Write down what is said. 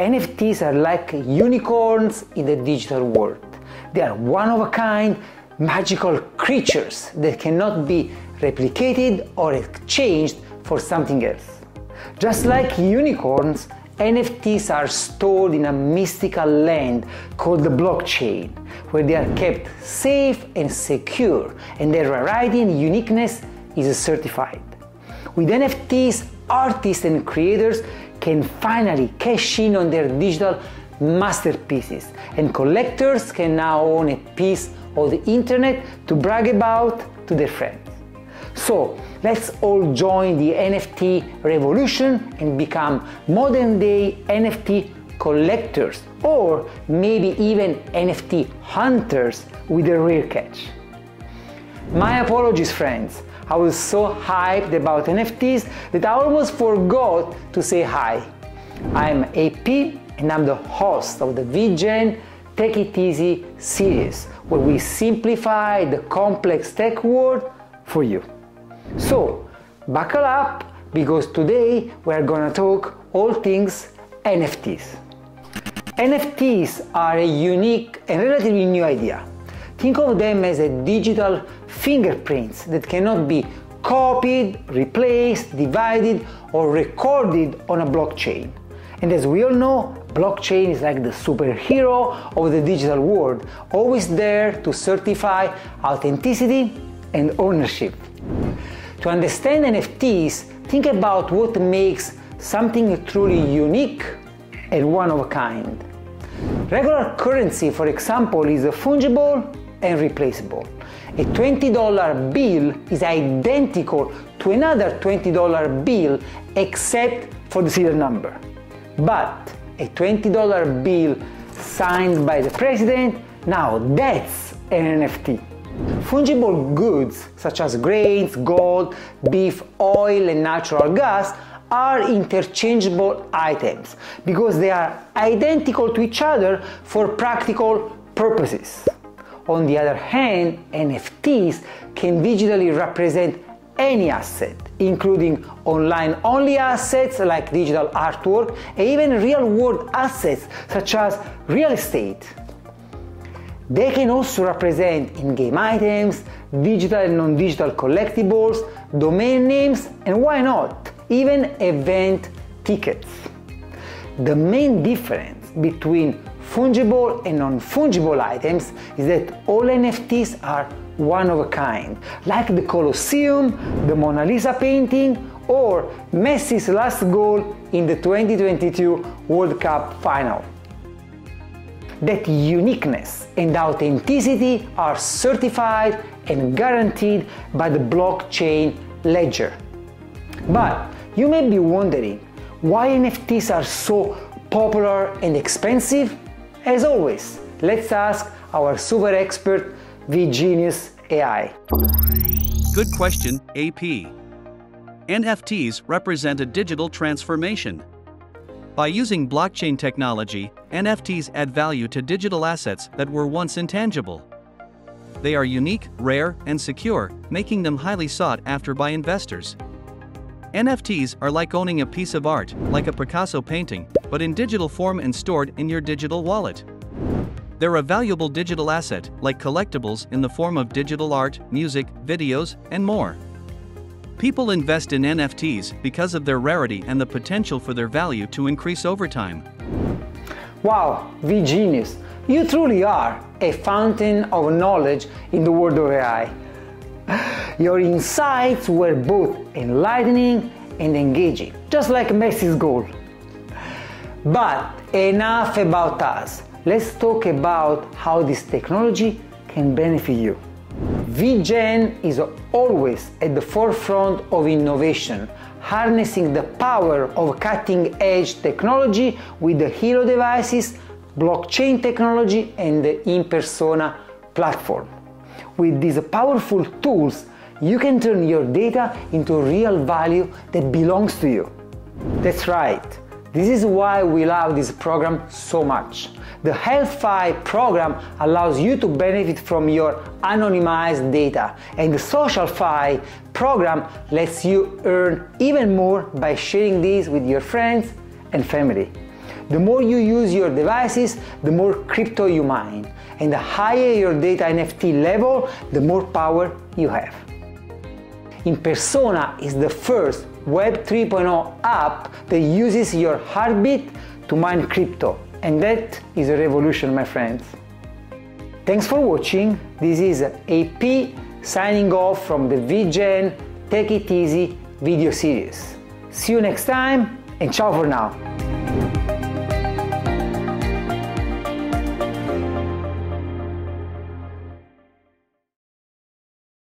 NFTs are like unicorns in the digital world. They are one-of-a-kind, magical creatures that cannot be replicated or exchanged for something else. Just like unicorns, NFTs are stored in a mystical land called the blockchain, where they are kept safe and secure, and their rarity and uniqueness is certified. With NFTs, artists and creators can finally cash in on their digital masterpieces, and collectors can now own a piece of the internet to brag about to their friends. So let's all join the NFT revolution and become modern-day NFT collectors, or maybe even NFT hunters with a rare catch. My apologies, friends. I was so hyped about NFTs that I almost forgot to say hi. I'm AP and I'm the host of the vGen TechitEasy series, where we simplify the complex tech world for you. So, buckle up, because today we're gonna talk all things NFTs. NFTs are a unique and relatively new idea. Think of them as a digital fingerprints that cannot be copied, replaced, divided, or recorded on a blockchain. And as we all know, blockchain is like the superhero of the digital world, always there to certify authenticity and ownership. To understand NFTs, think about what makes something truly unique and one of a kind. Regular currency, for example, is fungible and replaceable. A $20 bill is identical to another $20 bill except for the serial number. But a $20 bill signed by the president, now that's an NFT. Fungible goods such as grains, gold, beef, oil, and natural gas are interchangeable items because they are identical to each other for practical purposes. On the other hand, NFTs can digitally represent any asset, including online-only assets like digital artwork, and even real-world assets such as real estate. They can also represent in-game items, digital and non-digital collectibles, domain names, and why not, even event tickets. The main difference between fungible and non-fungible items is that all NFTs are one of a kind, like the Colosseum, the Mona Lisa painting, or Messi's last goal in the 2022 World Cup final. That uniqueness and authenticity are certified and guaranteed by the blockchain ledger. But you may be wondering why NFTs are so popular and expensive. As always, let's ask our super expert vGenius AI. Good question, AP. NFTs represent a digital transformation. By using blockchain technology, NFTs add value to digital assets that were once intangible. They are unique, rare, and secure, making them highly sought after by investors. NFTs are like owning a piece of art, like a Picasso painting, but in digital form and stored in your digital wallet. They're a valuable digital asset, like collectibles in the form of digital art, music, videos, and more. People invest in NFTs because of their rarity and the potential for their value to increase over time. Wow, vGenius, you truly are a fountain of knowledge in the world of AI. Your insights were both enlightening and engaging, just like Messi's goal. But enough about us. Let's talk about how this technology can benefit you. vGen is always at the forefront of innovation, harnessing the power of cutting-edge technology with the hero devices, blockchain technology, and the in-persona platform. With these powerful tools, you can turn your data into real value that belongs to you. That's right. This is why we love this program so much. The SocialFi program allows you to benefit from your anonymized data, and the SocialFi program lets you earn even more by sharing these with your friends and family. The more you use your devices, the more crypto you mine. And the higher your data NFT level, the more power you have. Impersona is the first Web 3.0 app that uses your heartbeat to mine crypto. And that is a revolution, my friends. Thanks for watching. This is AP signing off from the vGen Take It Easy video series. See you next time, and ciao for now.